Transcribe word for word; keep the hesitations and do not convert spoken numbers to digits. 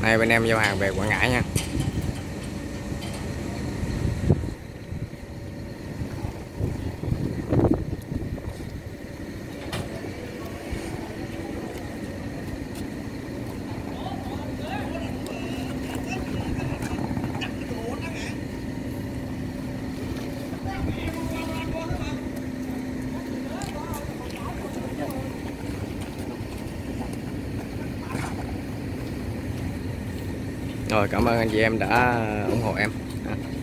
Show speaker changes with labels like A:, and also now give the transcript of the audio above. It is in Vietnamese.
A: Nay bên em giao hàng về Quảng Ngãi nha. Rồi, cảm ơn anh chị em đã ủng hộ em.